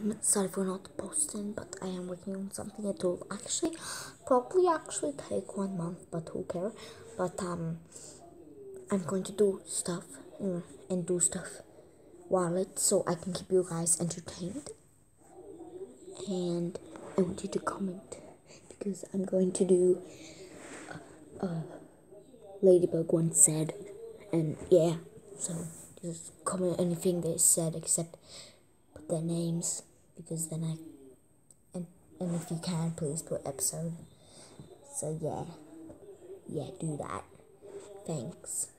I'm sorry for not posting, but I am working on something. It will probably take 1 month, but who cares? But I'm going to do stuff and do stuff while it, so I can keep you guys entertained. And I want you to comment because I'm going to do Ladybug once said, and yeah, so just comment anything they said except put their names, because then and if you can, please put episode. So yeah, do that. Thanks.